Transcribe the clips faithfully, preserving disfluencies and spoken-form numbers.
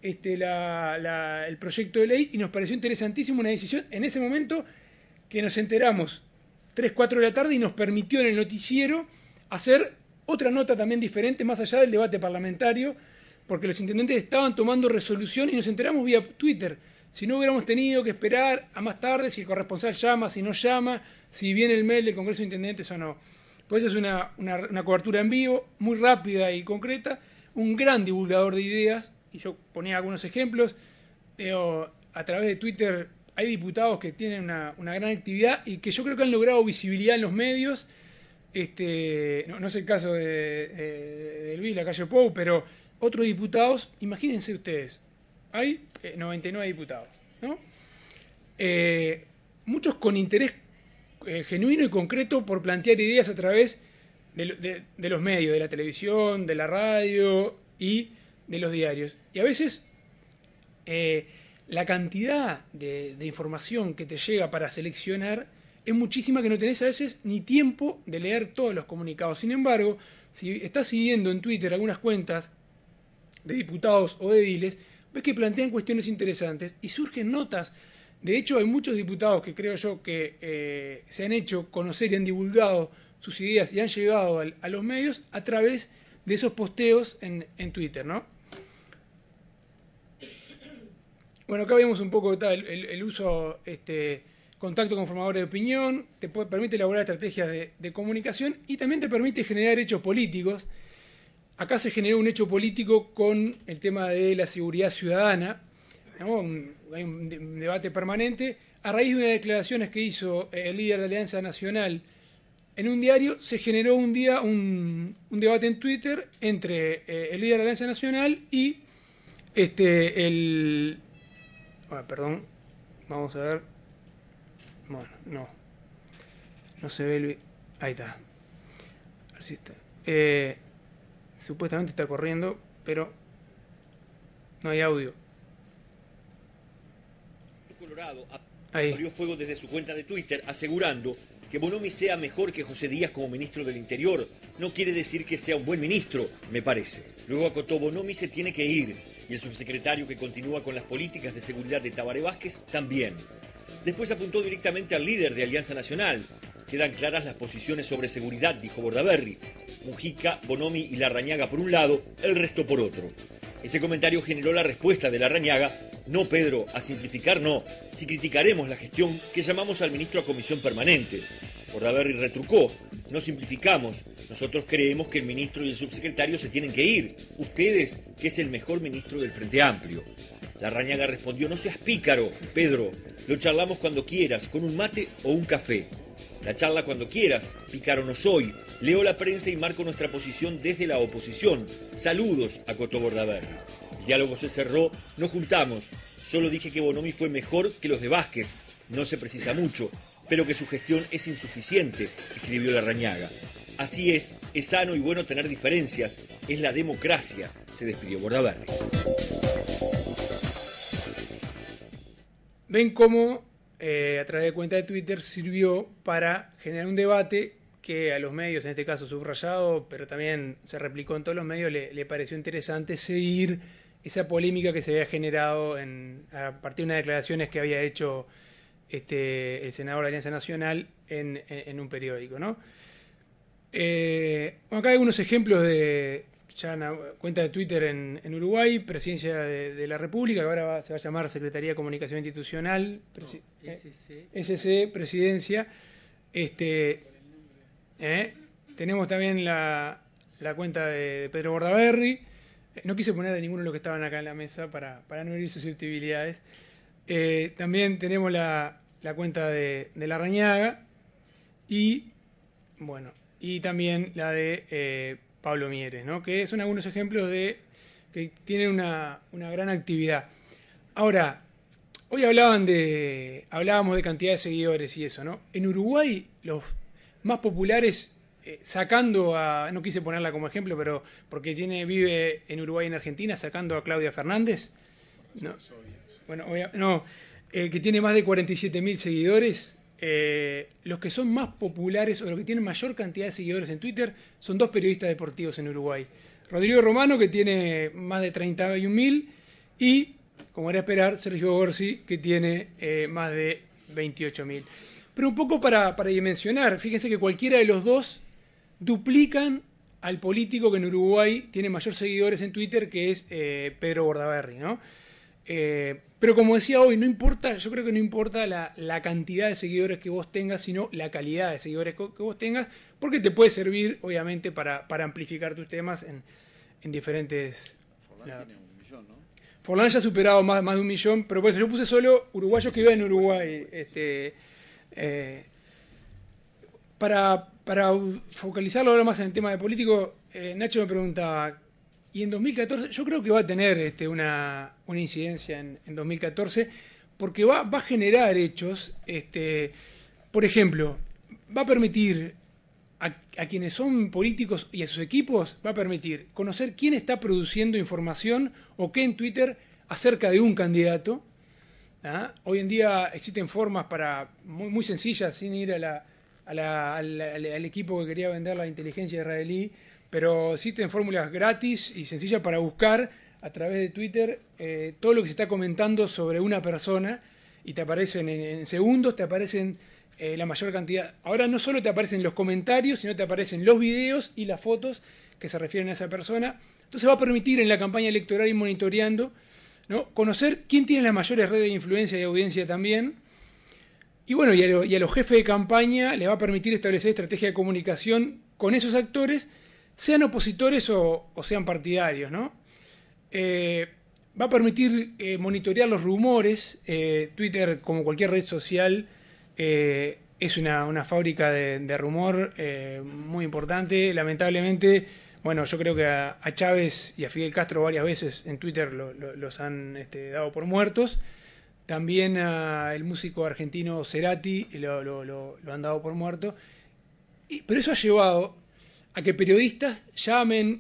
este, la, la, el proyecto de ley y nos pareció interesantísimo una decisión en ese momento que nos enteramos tres, cuatro de la tarde y nos permitió en el noticiero hacer otra nota también diferente, más allá del debate parlamentario, porque los intendentes estaban tomando resolución y nos enteramos vía Twitter. Si no hubiéramos tenido que esperar a más tarde, si el corresponsal llama, si no llama, si viene el mail del Congreso de Intendentes o no. Por eso es una, una, una cobertura en vivo, muy rápida y concreta, un gran divulgador de ideas, y yo ponía algunos ejemplos. Eh, a través de Twitter hay diputados que tienen una, una gran actividad y que yo creo que han logrado visibilidad en los medios. Este, no, no es el caso de, de, de Luis Lacalle Pou, pero otros diputados, imagínense ustedes, hay eh, noventa y nueve diputados, ¿no? Eh, muchos con interés eh, genuino y concreto por plantear ideas a través de, de, de los medios, de la televisión, de la radio y de los diarios. Y a veces eh, la cantidad de, de información que te llega para seleccionar es muchísima, que no tenés a veces ni tiempo de leer todos los comunicados. Sin embargo, si estás siguiendo en Twitter algunas cuentas de diputados o de ediles, ves que plantean cuestiones interesantes y surgen notas. De hecho, hay muchos diputados que creo yo que eh, se han hecho conocer y han divulgado sus ideas y han llegado a, a los medios a través de esos posteos en, en Twitter, ¿no? Bueno, acá vemos un poco tal, el, el uso, este, contacto con formadores de opinión, te puede, permite elaborar estrategias de, de comunicación y también te permite generar hechos políticos. Acá se generó un hecho político con el tema de la seguridad ciudadana, ¿no? un, hay un, un debate permanente. A raíz de unas declaraciones que hizo el líder de Alianza Nacional en un diario, se generó un día un, un debate en Twitter entre eh, el líder de Alianza Nacional y este el... Ah, perdón, vamos a ver. Bueno, no. No se ve el... Ahí está. A ver si está. Eh... Supuestamente está corriendo, pero no hay audio. Colorado Ahí. abrió fuego desde su cuenta de Twitter asegurando que Bonomi sea mejor que José Díaz como ministro del Interior. No quiere decir que sea un buen ministro, me parece. Luego acotó: Bonomi se tiene que ir, y el subsecretario que continúa con las políticas de seguridad de Tabaré Vázquez también. Después apuntó directamente al líder de Alianza Nacional. Quedan claras las posiciones sobre seguridad, dijo Bordaberry. Mujica, Bonomi y Larrañaga por un lado, el resto por otro. Este comentario generó la respuesta de Larrañaga: no, Pedro, a simplificar no, si criticaremos la gestión que llamamos al ministro a comisión permanente. Bordaberry retrucó: no simplificamos, nosotros creemos que el ministro y el subsecretario se tienen que ir, ustedes, que es el mejor ministro del Frente Amplio. Larrañaga respondió: no seas pícaro, Pedro, lo charlamos cuando quieras, con un mate o un café. La charla cuando quieras, pícaro no soy, leo la prensa y marco nuestra posición desde la oposición. Saludos, acotó Bordaberry. El diálogo se cerró, nos juntamos, solo dije que Bonomi fue mejor que los de Vázquez, no se precisa mucho, pero que su gestión es insuficiente, escribió Larrañaga. Así es, es sano y bueno tener diferencias, es la democracia, se despidió Bordaberry. Ven cómo eh, a través de cuenta de Twitter sirvió para generar un debate que a los medios, en este caso subrayado, pero también se replicó en todos los medios, le, le pareció interesante seguir esa polémica que se había generado en, a partir de unas declaraciones que había hecho este, el senador de Alianza Nacional en, en, en un periódico, ¿no? Eh, bueno, acá hay algunos ejemplos de ya una cuenta de Twitter en, en Uruguay, Presidencia de, de la República, que ahora va, se va a llamar Secretaría de Comunicación Institucional, presi, no, S C. Eh, S C, Presidencia. Este, eh, tenemos también la, la cuenta de, de Pedro Bordaberry. No quise poner de ninguno de los que estaban acá en la mesa para, para no herir susceptibilidades. Eh, también tenemos la, la cuenta de, de Larrañaga y, bueno, y también la de eh, Pablo Mieres, ¿no? Que son algunos ejemplos de que tienen una, una gran actividad. Ahora, hoy hablaban de, hablábamos de cantidad de seguidores y eso, ¿no? En Uruguay, los más populares, eh, sacando a, no quise ponerla como ejemplo, pero porque tiene, vive en Uruguay y en Argentina, sacando a Claudia Fernández, no, bueno, obvia, no, eh, que tiene más de cuarenta y siete mil seguidores. Eh, los que son más populares o los que tienen mayor cantidad de seguidores en Twitter son dos periodistas deportivos en Uruguay. Rodrigo Romano, que tiene más de treinta y un mil, y, como era esperar, Sergio Gorsi, que tiene eh, más de veintiocho mil. Pero un poco para, para dimensionar, fíjense que cualquiera de los dos duplican al político que en Uruguay tiene mayor seguidores en Twitter, que es eh, Pedro Bordaberry, ¿no? Eh, pero como decía hoy, no importa, yo creo que no importa la, la cantidad de seguidores que vos tengas, sino la calidad de seguidores que, que vos tengas, porque te puede servir, obviamente, para, para amplificar tus temas en, en diferentes... Forlán la, tiene un millón, ¿no? Forlán ya ha superado más, más de un millón, pero por eso yo puse solo uruguayos que viven en Uruguay. Este, eh, para, para focalizarlo ahora más en el tema de político, eh, Nacho me preguntaba... Y en dos mil catorce, yo creo que va a tener este, una, una incidencia en, en dos mil catorce, porque va, va a generar hechos, este, por ejemplo, va a permitir a, a quienes son políticos y a sus equipos, va a permitir conocer quién está produciendo información o qué en Twitter acerca de un candidato. ¿Ah? Hoy en día existen formas para muy, muy sencillas, sin ir a la, a la, al, al equipo que quería vender la inteligencia israelí, pero existen fórmulas gratis y sencillas para buscar a través de Twitter eh, todo lo que se está comentando sobre una persona y te aparecen en, en segundos, te aparecen eh, la mayor cantidad. Ahora no solo te aparecen los comentarios, sino te aparecen los videos y las fotos que se refieren a esa persona. Entonces va a permitir en la campaña electoral ir monitoreando, ¿no? Conocer quién tiene las mayores redes de influencia y audiencia también. Y bueno, y a, lo, y a los jefes de campaña le va a permitir establecer estrategia de comunicación con esos actores, sean opositores o, o sean partidarios, ¿no? Eh, va a permitir eh, monitorear los rumores. Eh, Twitter, como cualquier red social, eh, es una, una fábrica de, de rumor eh, muy importante. Lamentablemente, bueno, yo creo que a, a Chávez y a Fidel Castro varias veces en Twitter lo, lo, los han este, dado por muertos. También al músico argentino Cerati lo, lo, lo, lo han dado por muerto. Y, pero eso ha llevado a que periodistas llamen,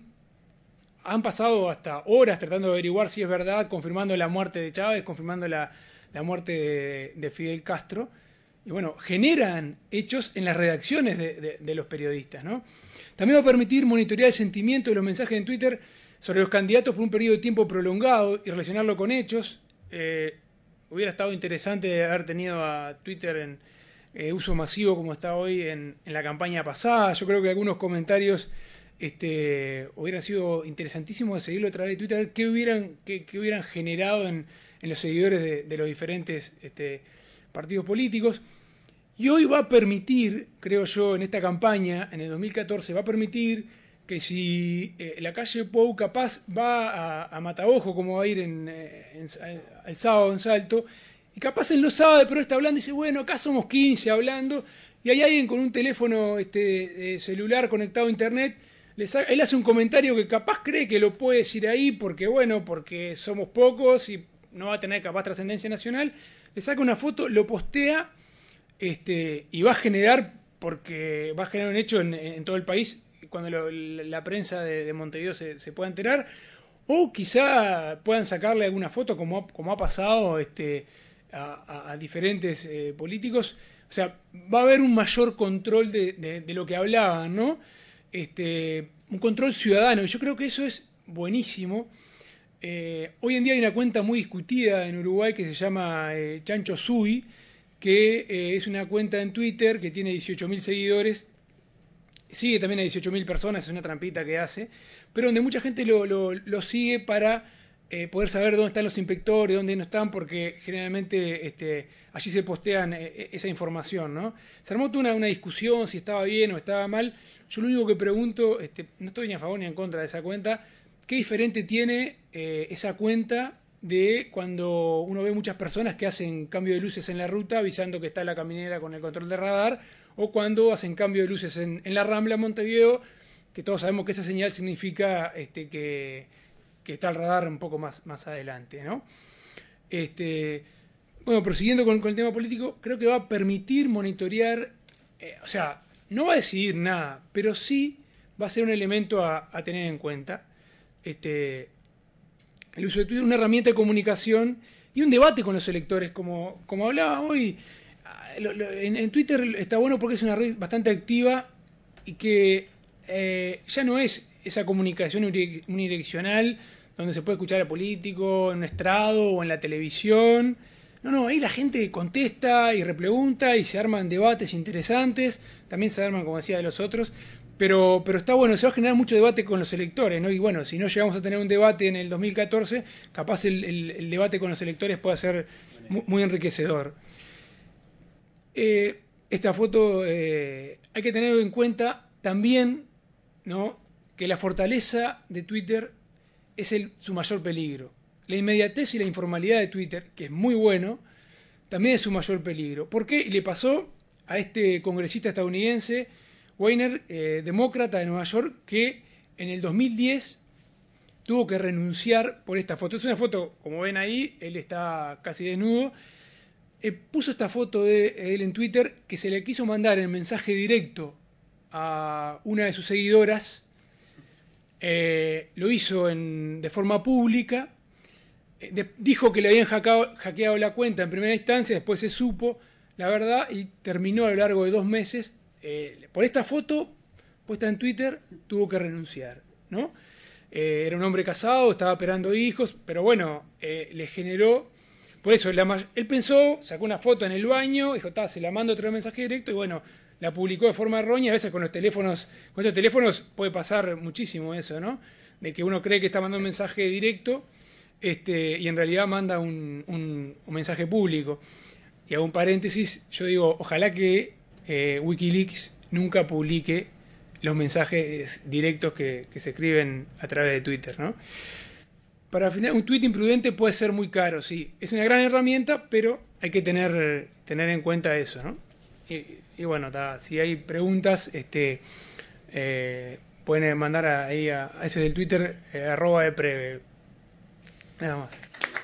han pasado hasta horas tratando de averiguar si es verdad, confirmando la muerte de Chávez, confirmando la, la muerte de, de Fidel Castro, y bueno, generan hechos en las redacciones de, de, de los periodistas, ¿no? También va a permitir monitorear el sentimiento de los mensajes en Twitter sobre los candidatos por un periodo de tiempo prolongado y relacionarlo con hechos. Eh, hubiera estado interesante haber tenido a Twitter en Eh, uso masivo como está hoy en, en la campaña pasada. Yo creo que algunos comentarios este, hubieran sido interesantísimos de seguirlo a través de Twitter, qué hubieran, qué, qué hubieran generado en, en los seguidores de, de los diferentes este, partidos políticos. Y hoy va a permitir, creo yo, en esta campaña, en el dos mil catorce, va a permitir que si eh, la calle Pou capaz va a, a Mataojo, como va a ir en, en, en, el sábado en Salto, y capaz él no sabe, pero está hablando y dice, bueno, acá somos quince hablando, y hay alguien con un teléfono este, celular conectado a internet, le saca, él hace un comentario que capaz cree que lo puede decir ahí, porque bueno, porque somos pocos y no va a tener capaz trascendencia nacional, le saca una foto, lo postea, este, y va a generar, porque va a generar un hecho en, en todo el país, cuando lo, la prensa de, de Montevideo se, se pueda enterar, o quizá puedan sacarle alguna foto, como, como ha pasado, este, A, a, a diferentes eh, políticos. O sea, va a haber un mayor control de, de, de lo que hablaban, ¿no? Este, un control ciudadano. Yo creo que eso es buenísimo. Eh, hoy en día hay una cuenta muy discutida en Uruguay que se llama eh, Chancho Sui, que eh, es una cuenta en Twitter que tiene dieciocho mil seguidores. Sigue también a dieciocho mil personas, es una trampita que hace, pero donde mucha gente lo, lo, lo sigue para Eh, poder saber dónde están los inspectores, dónde no están, porque generalmente este, allí se postean eh, esa información, ¿no? Se armó toda una, una discusión si estaba bien o estaba mal. Yo lo único que pregunto, este, no estoy ni a favor ni en contra de esa cuenta, ¿qué diferente tiene eh, esa cuenta de cuando uno ve muchas personas que hacen cambio de luces en la ruta avisando que está la caminera con el control de radar, o cuando hacen cambio de luces en, en la Rambla, Montevideo, que todos sabemos que esa señal significa este, que... que está el radar un poco más, más adelante, ¿no? Este, bueno, prosiguiendo con, con el tema político, creo que va a permitir monitorear, eh, o sea, no va a decidir nada, pero sí va a ser un elemento a, a tener en cuenta. Este, el uso de Twitter, una herramienta de comunicación y un debate con los electores, como, como hablaba hoy. Lo, lo, en, en Twitter está bueno porque es una red bastante activa y que eh, ya no es esa comunicación unidireccional donde se puede escuchar a político, en un estrado o en la televisión. No, no, ahí la gente contesta y repregunta y se arman debates interesantes, también se arman, como decía, de los otros, pero, pero está bueno, se va a generar mucho debate con los electores, ¿no? Y bueno, si no llegamos a tener un debate en el dos mil catorce, capaz el, el, el debate con los electores puede ser muy, muy enriquecedor. Eh, esta foto eh, hay que tener en cuenta también, ¿no?, que la fortaleza de Twitter es el, su mayor peligro. La inmediatez y la informalidad de Twitter, que es muy bueno, también es su mayor peligro. ¿Por qué? Y le pasó a este congresista estadounidense, Weiner, eh, demócrata de Nueva York, que en el dos mil diez tuvo que renunciar por esta foto. Es una foto, como ven ahí, él está casi desnudo. Eh, puso esta foto de él en Twitter que se le quiso mandar en mensaje directo a una de sus seguidoras. Eh, lo hizo en, de forma pública. Eh, de, dijo que le habían hackeado, hackeado la cuenta en primera instancia, después se supo la verdad y terminó a lo largo de dos meses. Eh, por esta foto puesta en Twitter tuvo que renunciar, ¿no? Eh, era un hombre casado, estaba esperando hijos, pero bueno, eh, le generó. Por eso, la, él pensó, sacó una foto en el baño, dijo, ta, se la mando otro mensaje directo, y bueno, la publicó de forma errónea. A veces con los teléfonos, con estos teléfonos puede pasar muchísimo eso, ¿no? De que uno cree que está mandando un mensaje directo, este, y en realidad manda un, un, un mensaje público. Y hago un paréntesis, yo digo, ojalá que eh, Wikileaks nunca publique los mensajes directos que, que se escriben a través de Twitter, ¿no? Para final, un tweet imprudente puede ser muy caro, sí. Es una gran herramienta, pero hay que tener, tener en cuenta eso, ¿no? Y, y bueno, ta, si hay preguntas, este, eh, pueden mandar ahí a, a ese del Twitter, eh, arroba de preve. Nada más.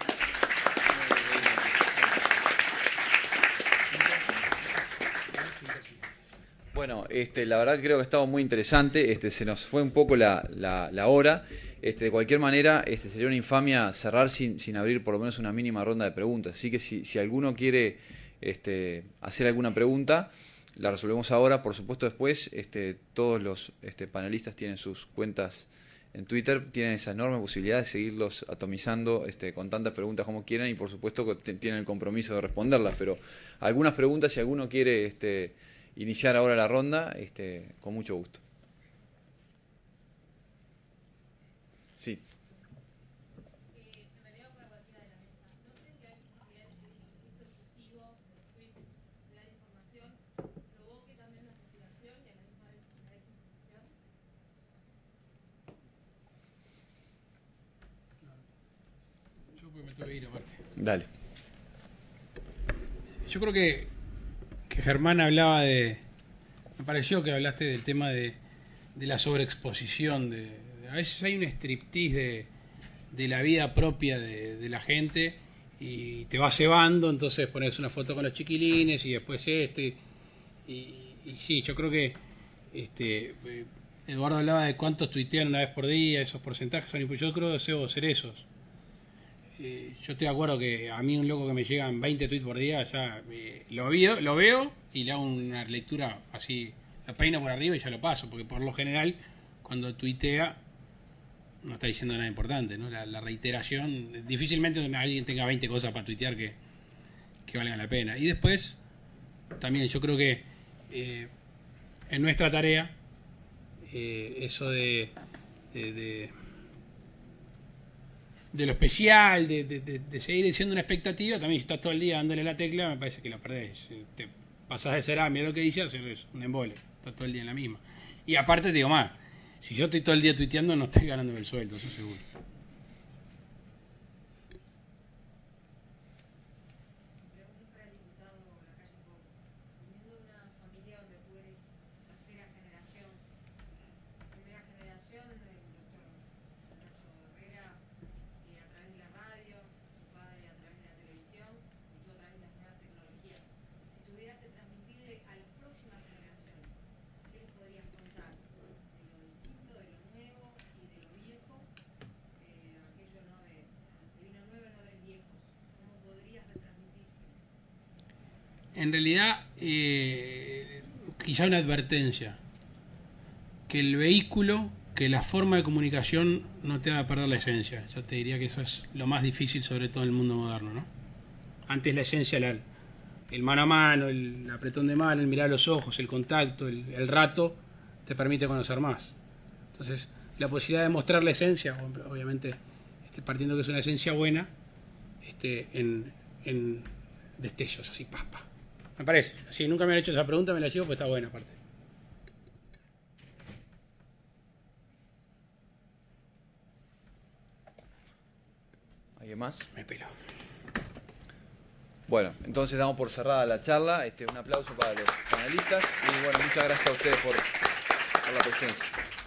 Bueno, este, la verdad creo que ha estado muy interesante. Este, se nos fue un poco la, la, la hora. Este, de cualquier manera, este, sería una infamia cerrar sin, sin abrir por lo menos una mínima ronda de preguntas. Así que si, si alguno quiere este, hacer alguna pregunta, la resolvemos ahora. Por supuesto, después este, todos los este, panelistas tienen sus cuentas en Twitter, tienen esa enorme posibilidad de seguirlos atomizando este, con tantas preguntas como quieran y por supuesto que tienen el compromiso de responderlas. Pero algunas preguntas, si alguno quiere este, iniciar ahora la ronda, este, con mucho gusto. Sí. Dale. Yo creo que, que Germán hablaba de, me pareció que hablaste del tema de, de la sobreexposición, de, de, a veces hay un striptease de, de la vida propia de, de la gente y te va cebando, entonces pones una foto con los chiquilines y después este, y, y sí, yo creo que este Eduardo hablaba de cuántos tuitean una vez por día, esos porcentajes son, yo creo que deseo ser esos. Eh, yo estoy de acuerdo que a mí un loco que me llegan veinte tweets por día, ya eh, lo, veo, lo veo y le hago una lectura así, lo peino por arriba y ya lo paso, porque por lo general cuando tuitea no está diciendo nada importante, ¿no? La, la reiteración, difícilmente alguien tenga veinte cosas para tuitear que, que valgan la pena. Y después, también yo creo que eh, en nuestra tarea, eh, eso de... de, de de lo especial, de, de, de, de seguir siendo una expectativa, también si estás todo el día dándole la tecla, me parece que lo perdés. Te pasás de ser, ah, mira lo que dice, es un embole, estás todo el día en la misma. Y aparte te digo más, si yo estoy todo el día tuiteando, no estoy ganándome el sueldo, eso seguro. En realidad, eh, quizá una advertencia, que el vehículo que la forma de comunicación no te haga perder la esencia. Yo te diría que eso es lo más difícil, sobre todo en el mundo moderno, ¿no? Antes la esencia, la, el mano a mano, el apretón de mano, el mirar a los ojos, el contacto, el, el rato, te permite conocer más. Entonces, la posibilidad de mostrar la esencia, obviamente, este, partiendo que es una esencia buena, este, en, en destellos, así, pa, pa. Me parece. Si nunca me han hecho esa pregunta, me la llevo, pues está buena aparte. ¿Alguien más? Me pelo. Bueno, entonces damos por cerrada la charla. Este, un aplauso para los panelistas y bueno, muchas gracias a ustedes por, por la presencia.